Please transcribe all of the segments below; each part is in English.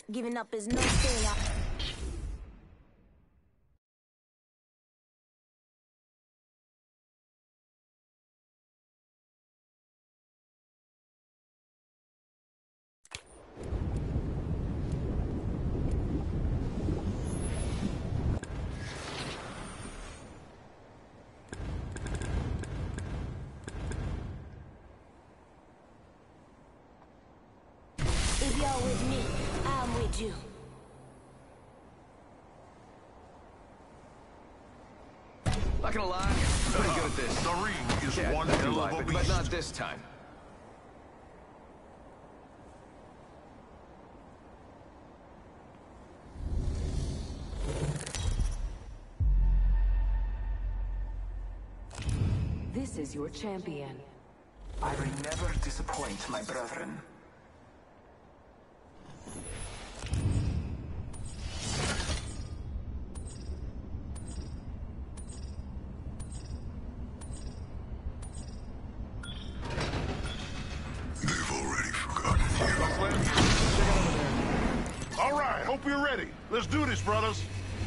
Giving up is no failure. If you're with me, I'm with you. Not gonna lie, I'm pretty good at this. The ring is Yeah, one I do hell like of a it, beast. but not this time. This is your champion. I will never disappoint my brethren. They've already forgotten you. All right, hope you're ready. Let's do this, brothers.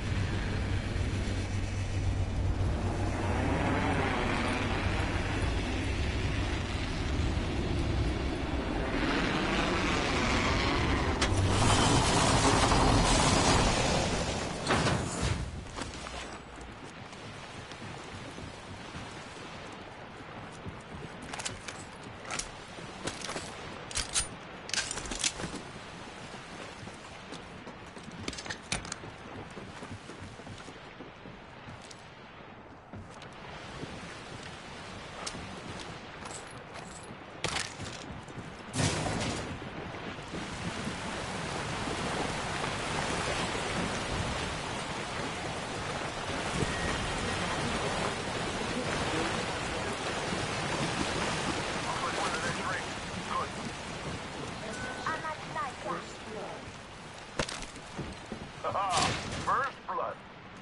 First blood.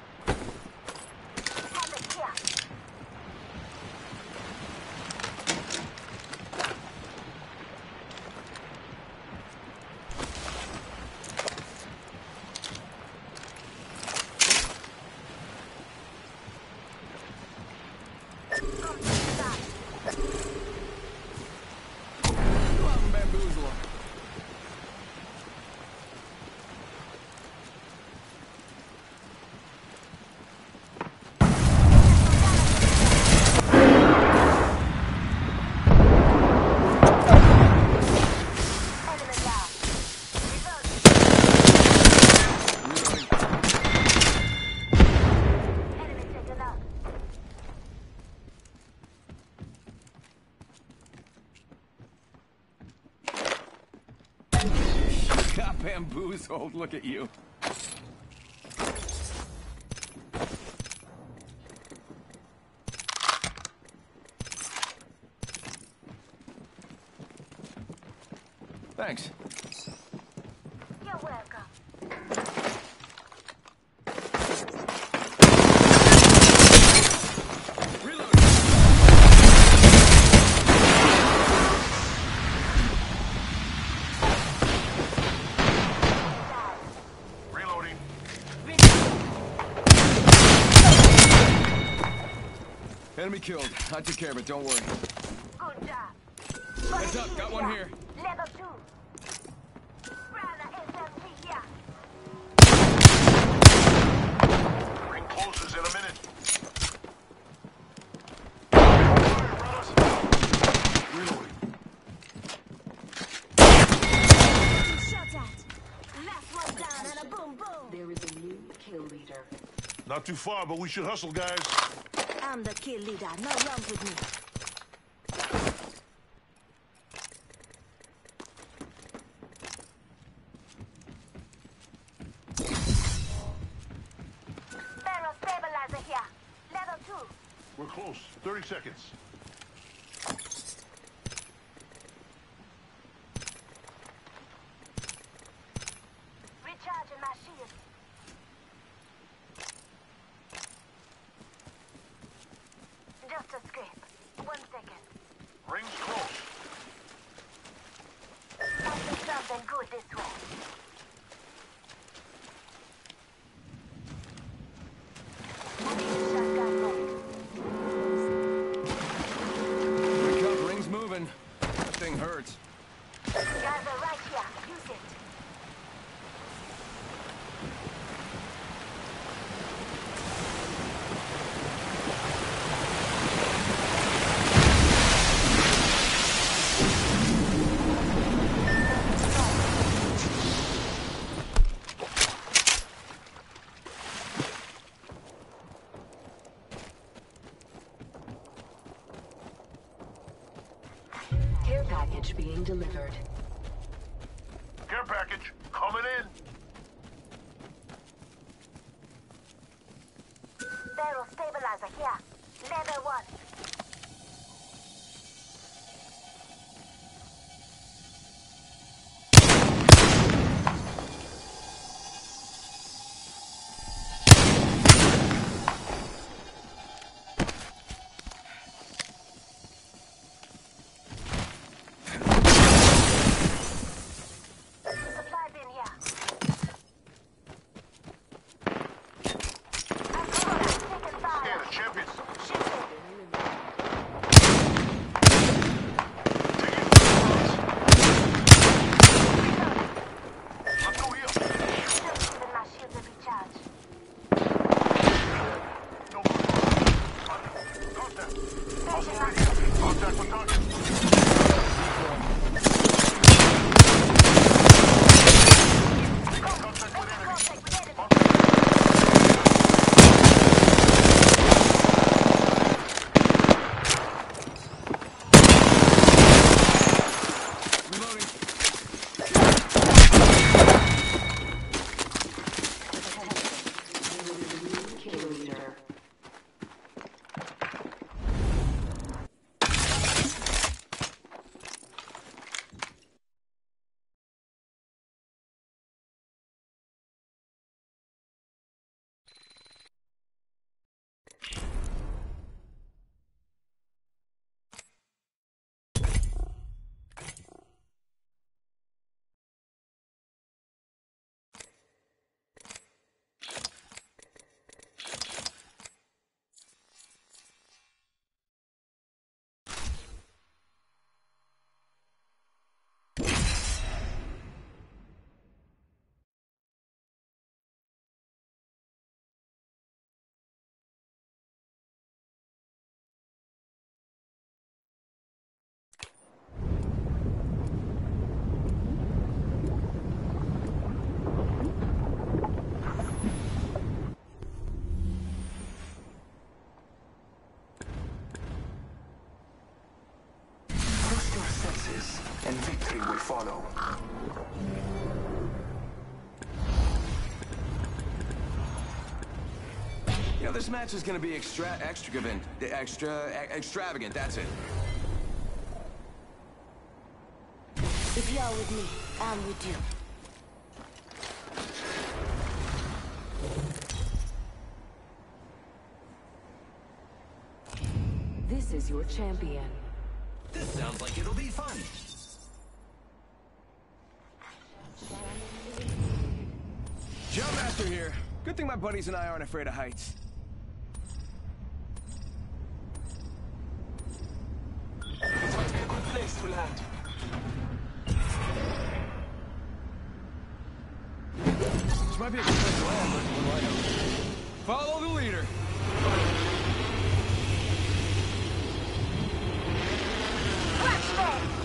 Go out and bamboozle him. Got bamboozled, look at you. Thanks. You're welcome. Reload. Reloading. Enemy killed. I took care of it, don't worry. Good job. Heads up, got one here. Level 2. Brother SMG here. Ring closes in a minute. Reloading. Shot at. Last one down and a boom boom. There is a new kill leader. Not too far, but we should hustle, guys. I'm the kill leader. No wrong with me. Barrel stabilizer here. Level 2. We're close. 30 seconds. Recharging my shield. Just a scrape. 1 second. Ring's close. I'll do something good this way. package being delivered. Care package coming in. Barrel stabilizer here. Level 1. Supply bin here. Taking fire. Scan it, champions. Shooting. Let's go here. Still giving my shield a recharge. No contact. Also right here. Contact with target. Contact with enemy. Contact with enemy. Reloading. Kill leader. Trust your senses, and victory will follow. You know, this match is gonna be extravagant. Extravagant, that's it. If you're with me, I'm with you. This is your champion. This sounds like it'll be fun. Jump Master here. Good thing my buddies and I aren't afraid of heights. This might be a good place to land. This might be a good place to land, but what do I know? Follow the leader. Flashbang!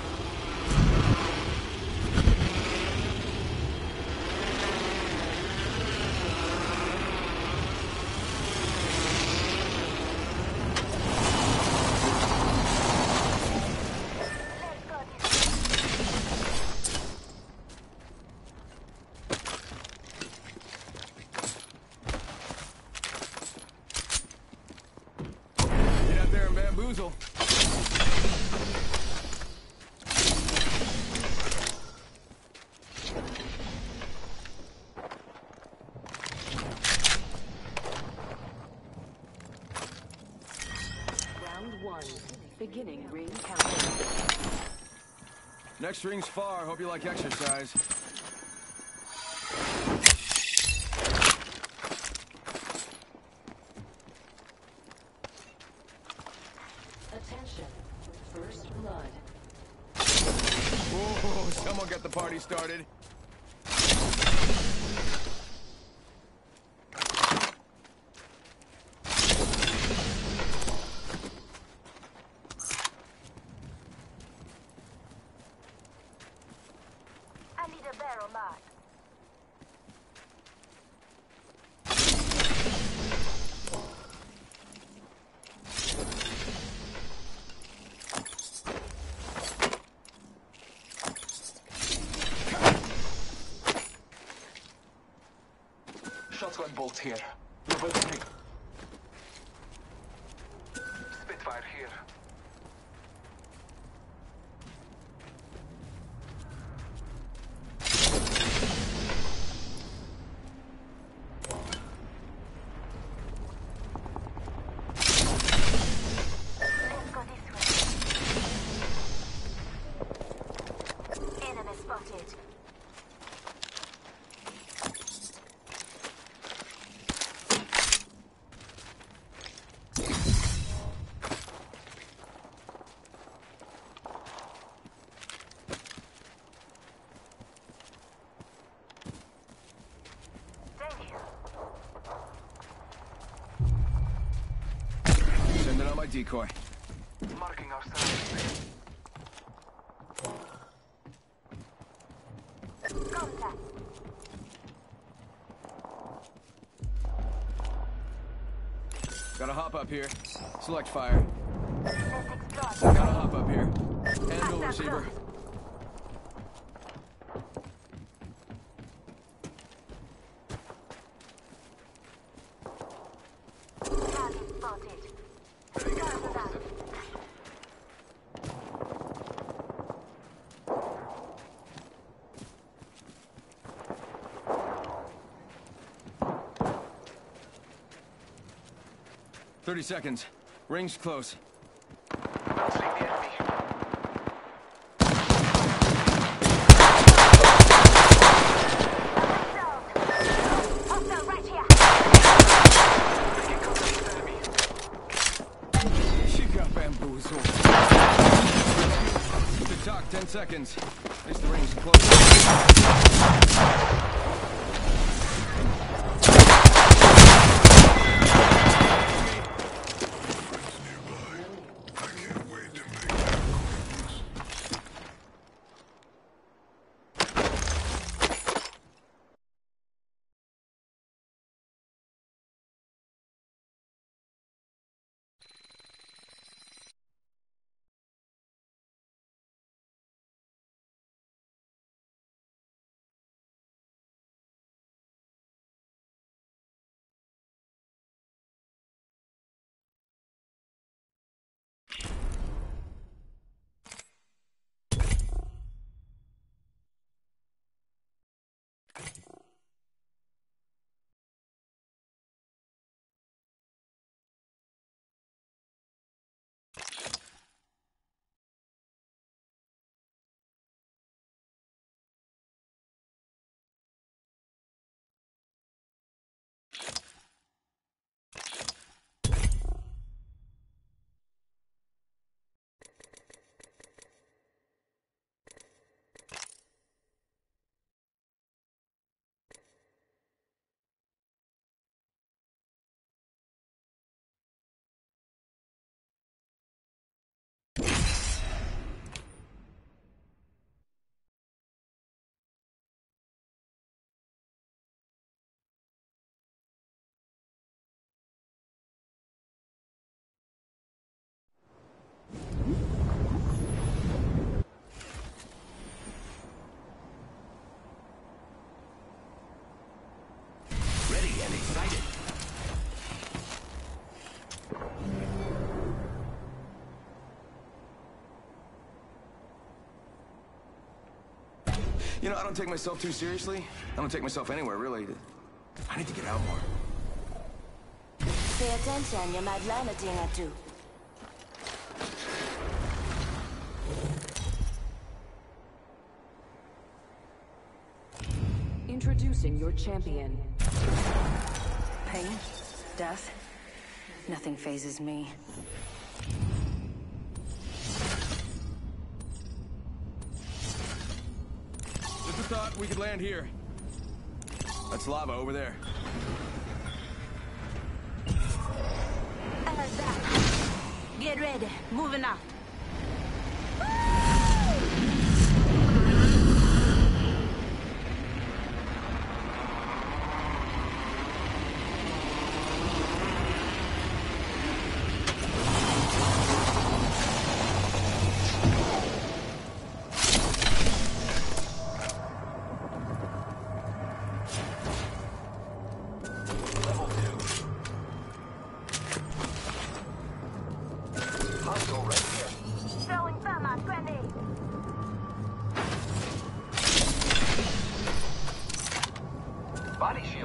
Let's go this way. Get out there and bamboozle. Round 1. Beginning ring countdown. Next ring's far. Hope you like exercise. Attention. First blood. Whoa, someone got the party started. I need a barrel mark. Flood bolt here. Level 3. Spitfire here. Let's go this way. Enemy spotted. Sending out my decoy. Marking our surroundings. Contact. Gotta hop up here. Select fire. Let's explore. Gotta hop up here. Handle receiver. Target spotted. Cover that. 30 seconds. Ring's close. Not seeing the enemy. Hostile right here. Making contact with enemy. She got bamboozled. To talk, 10 seconds. At least the ring's close. Ready and excited. You know, I don't take myself too seriously. I don't take myself anywhere, really. I need to get out more. Pay attention, you might learn a thing or two. Introducing your champion. Pain, death, nothing phases me. Just a thought we could land here. That's lava over there. Get ready, moving up.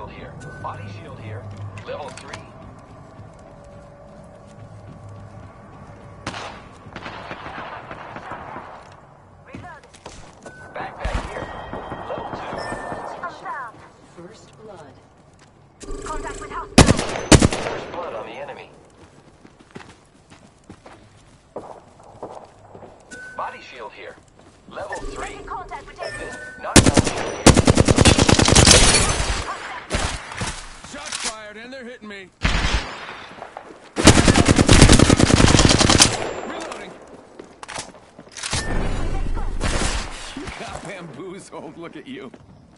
shield here. Body shield here. Level 3. Backpack here. Level 2. I'm down. First blood. Contact with hostile. First blood on the enemy. Body shield here. Level 3. Making contact with enemy. Knockdown shield here. Shots fired, and they're hitting me. Reloading. You got bamboozled. Look at you.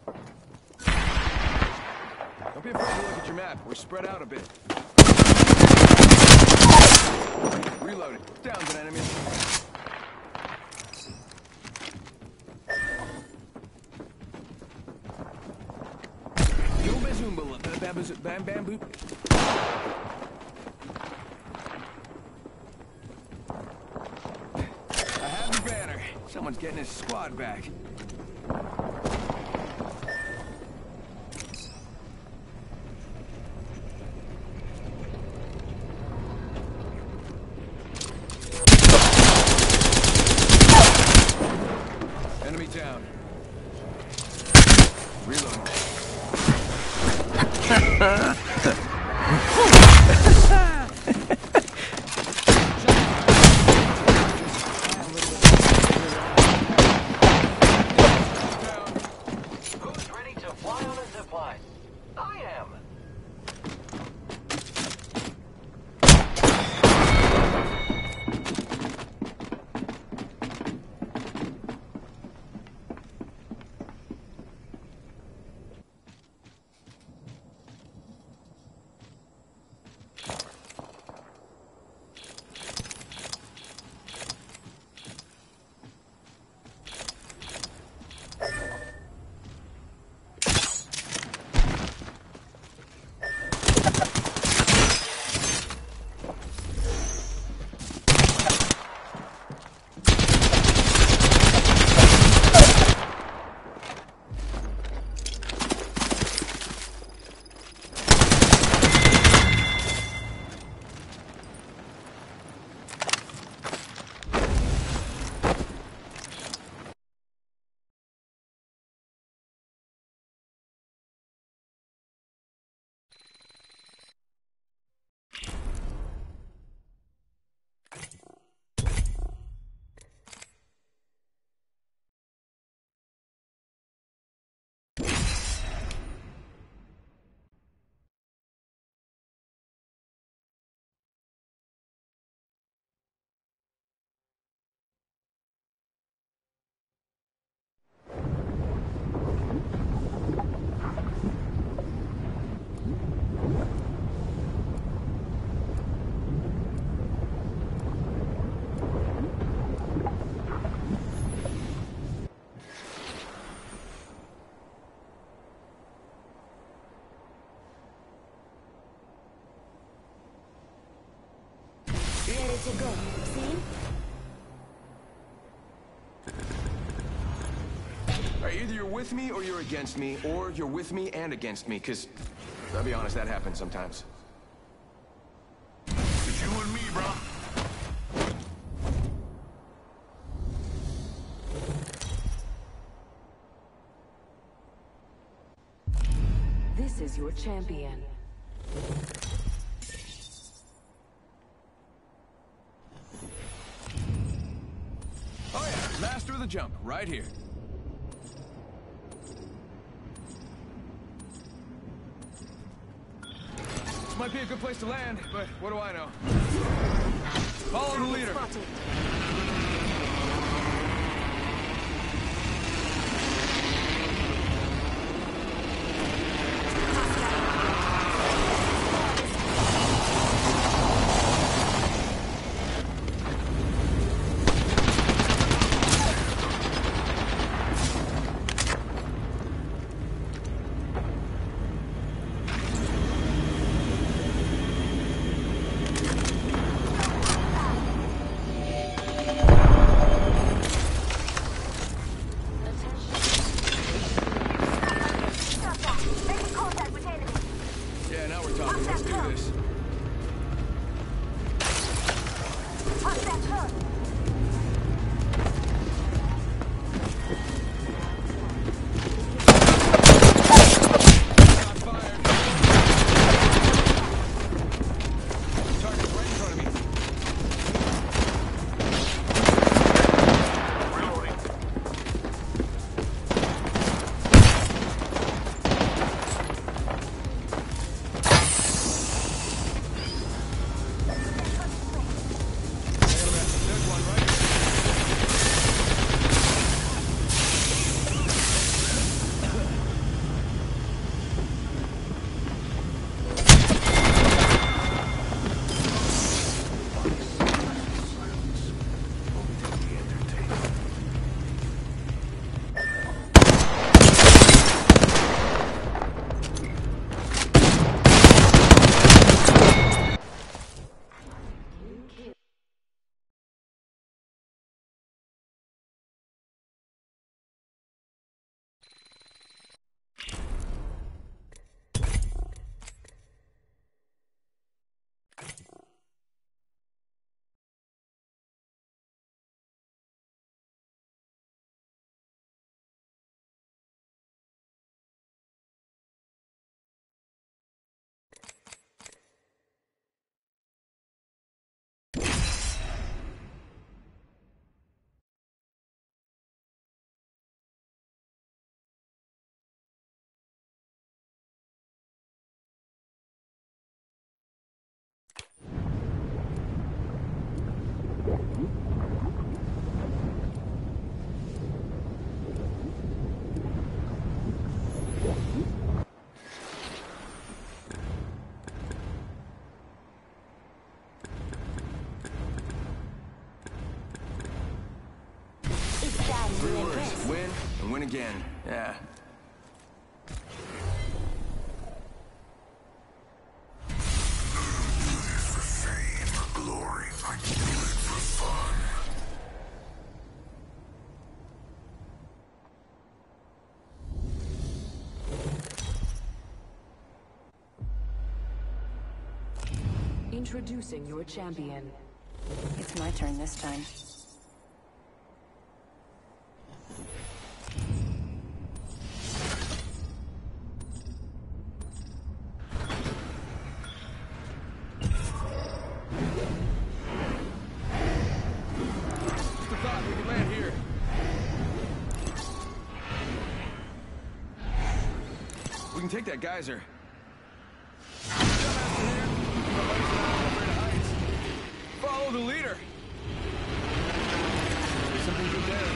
Don't be afraid to look at your map. We're spread out a bit. Reloading. Down's an enemy. Yo, Bazumba, bamboo. I have the banner. Someone's getting his squad back. Enemy down. Reloading. Who's ready to fly on a zipline? I am. Ready to go. Seen? Alright, either you're with me or you're against me, or you're with me and against me, because, I'll be honest, that happens sometimes. It's you and me, bro. This is your champion. Oh yeah, master of the jump, right here. This might be a good place to land, but what do I know? Follow the leader. Spotted. Three words. Win and win again. Yeah. For fame or glory, I do it for fun. Introducing your champion. It's my turn this time. Just a thought we could land here. We can take that geyser. Follow the leader. There's something good there.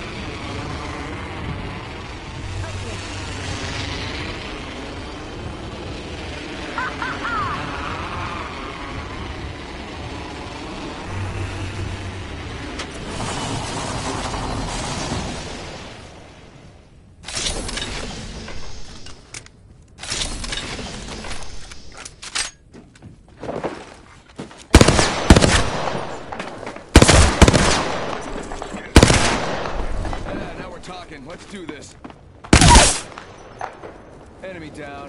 Talking. Let's do this. Enemy down.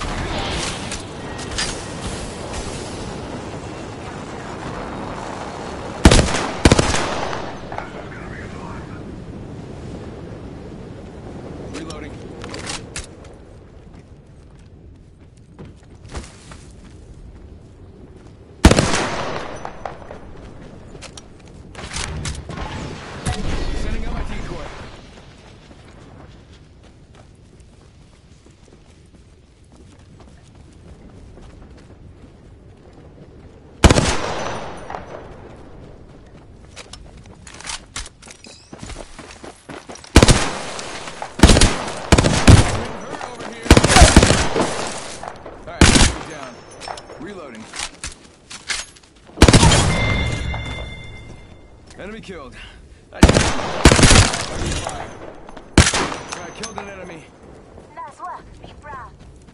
Reloading. Sending out my decoy. Reloading. Enemy killed. I killed an enemy. Nice work. Be proud.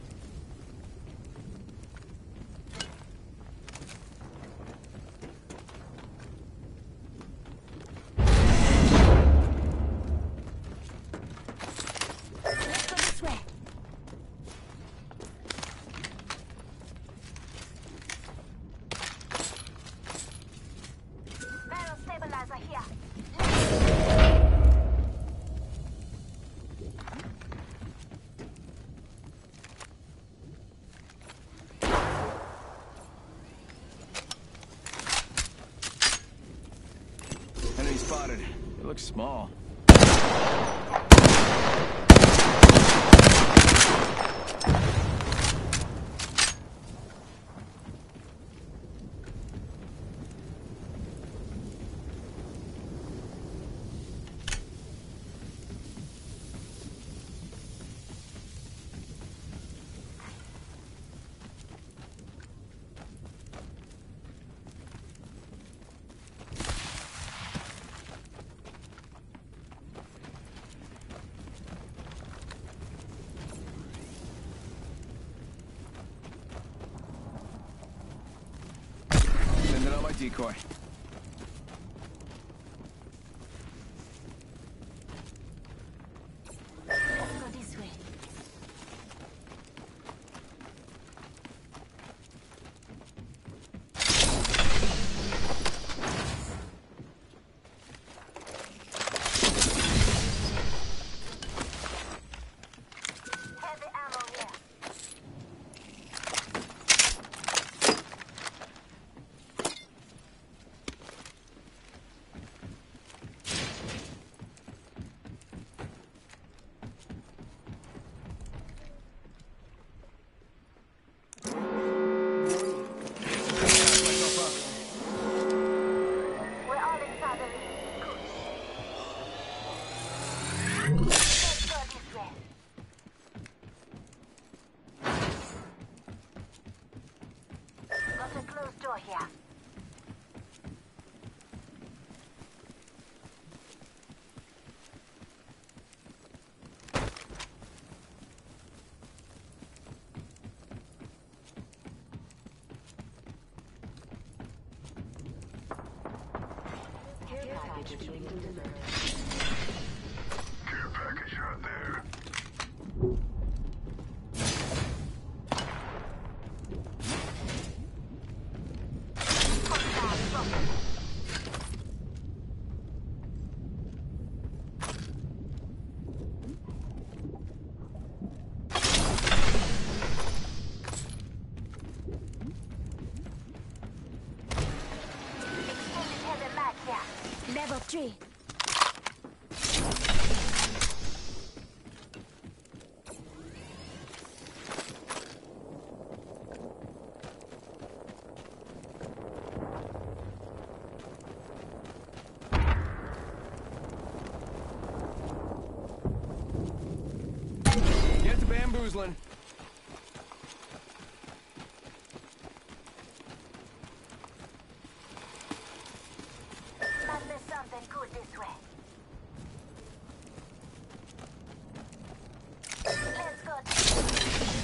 Let's go this way. Barrel stabilizer here. Enemy spotted. It looks small. Sending out my decoy. Let's go this way. Heavy ammo here. We're all inside the ring. Good. Let's go this way. Got a closed door here. Care package right there. Extended heavy mag here. Level 3. Get to bamboozling. Must be something good this way. Let's go.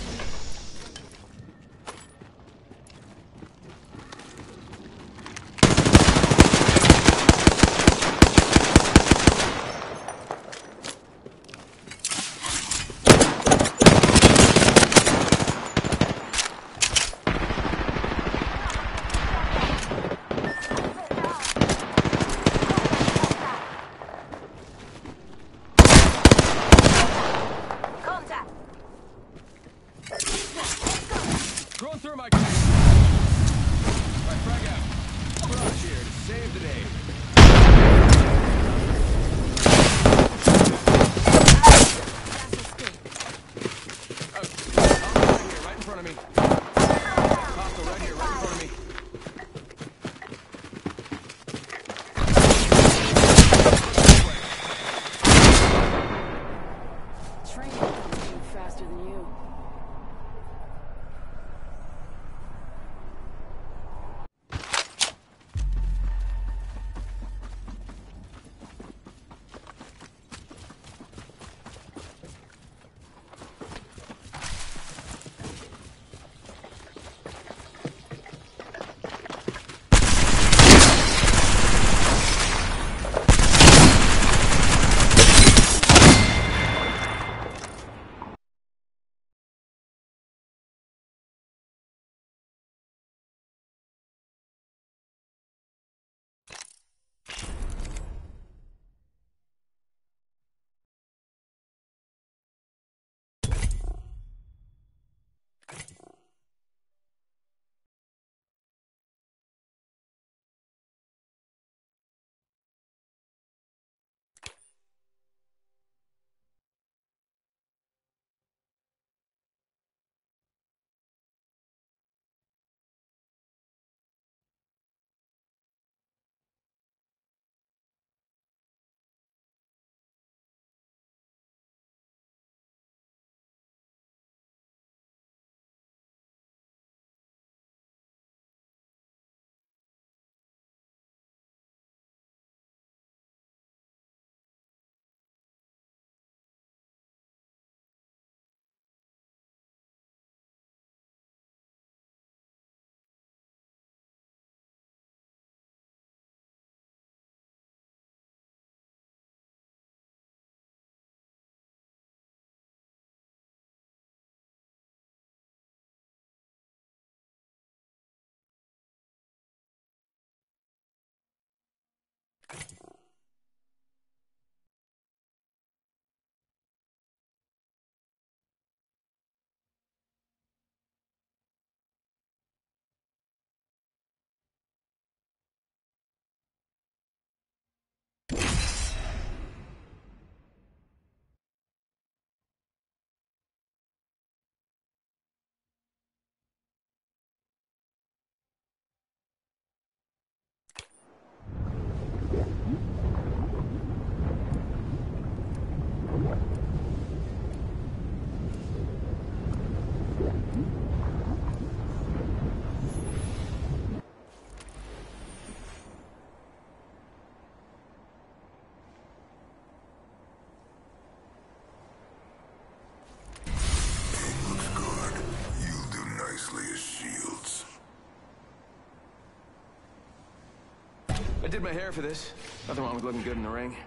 did my hair for this. Nothing wrong with looking good in the ring.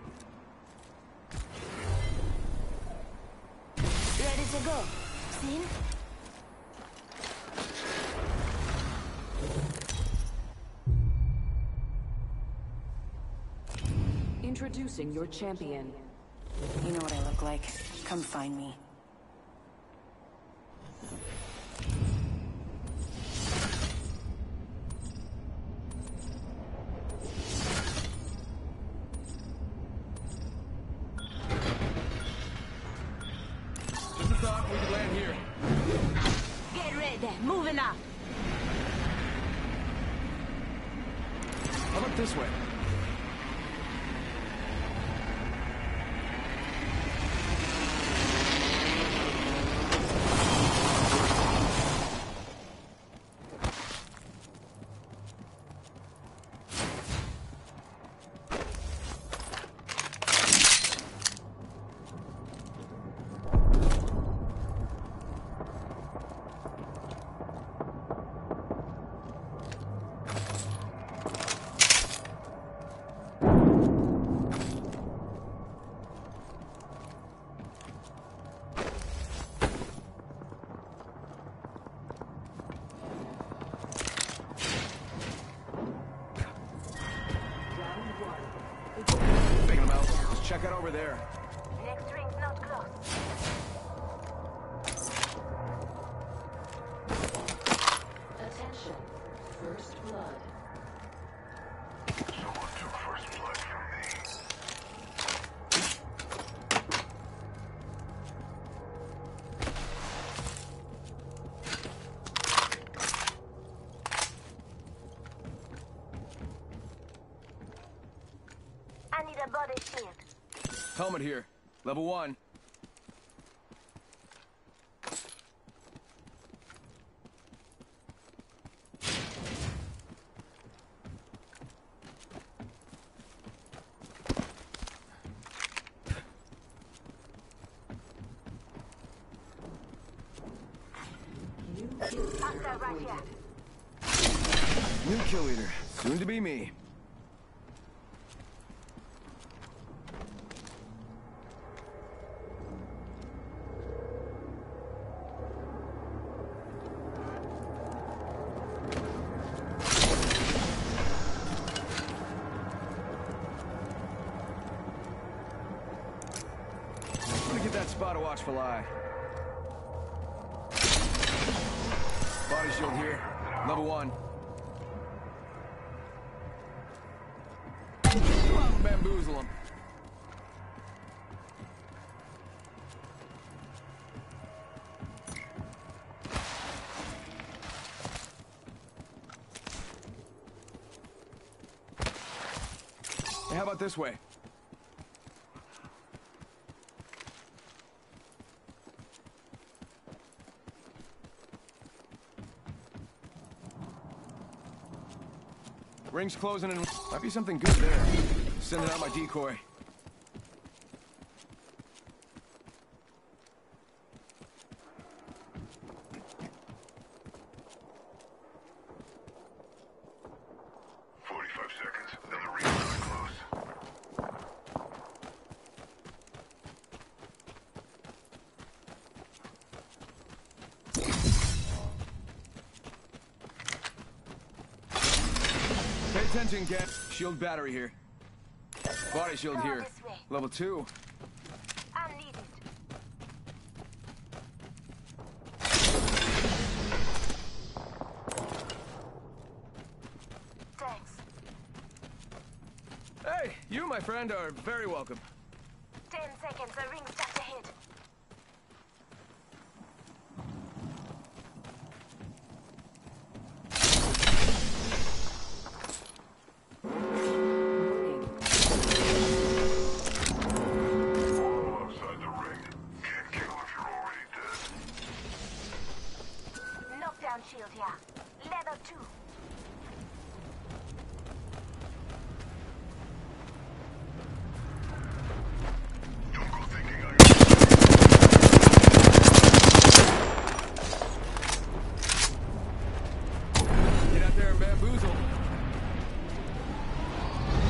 Ready to go. Seen? Introducing your champion. You know what I look like. Come find me. Just a thought, we could land here. Get ready. Moving up. How about this way? Faking them out. Just check out over there. Next ring's not close. Attention. First blood. Someone took first blood from me. I need a body shield. Helmet here. Level 1. Hostile right here. New kill leader. Soon to be me. I'm gonna get that spot a watchful eye. Body shield here. Level 1. Go out and bamboozle him. Hey, how about this way? Ring's closing and might be something good there. Sending out my decoy. Pay attention, Ken. Shield battery here. Body shield Go here. this way. Level 2. I need it. Thanks. Hey, you, my friend, are very welcome. 10 seconds, the ring's just ahead. Warning. All outside the ring. Can't kill if you're already dead. Knockdown shield here. Level 2. Don't go thinking I... Get out there and bamboozle.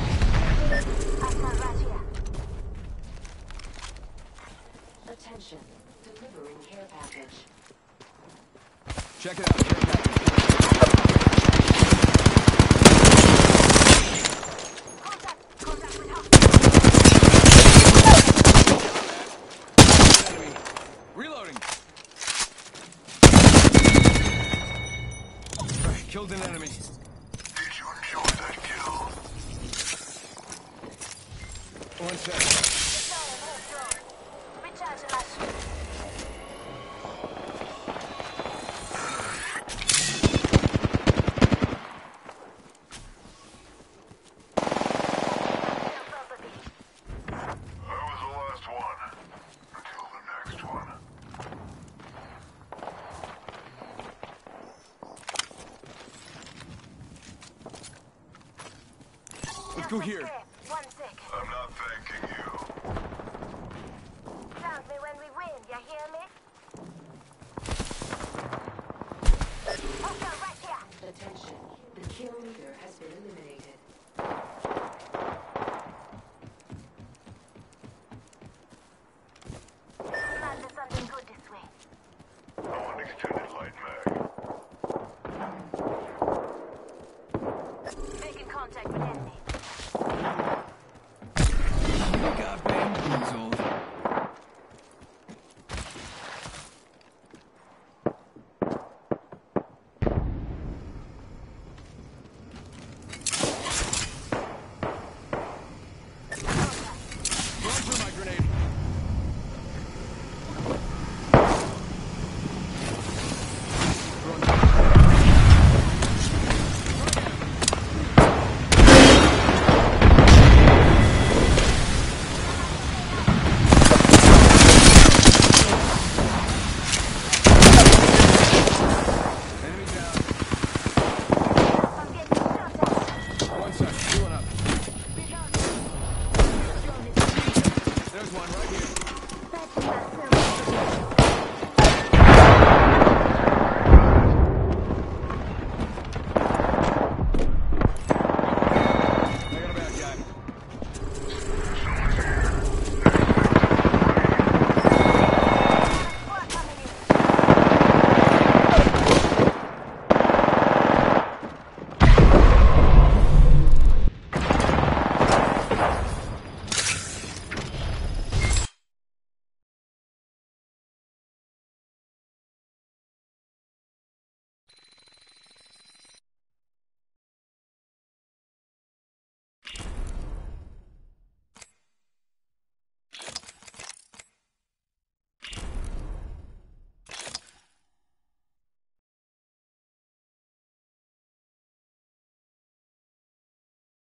Attention. Delivering care package. Check it out. Care package. Contact with her. Enemy. Reloading. Alright, killed an enemy. Did you enjoy that kill? One sec. Recharging my shield. That was the last one. Until the next one. Let's go here. One sec. I'm not thanking you. Thank me when we win, you hear me? Hostile right here. Attention. The kill leader has been eliminated. Plan for something good this way. Oh, an extended light mag. Making contact with enemy. Got bamboozled. Run for my grenade. Enemy down. I'm getting shot at. One sec. Healing up. Reloading. There's one right here. Patching myself.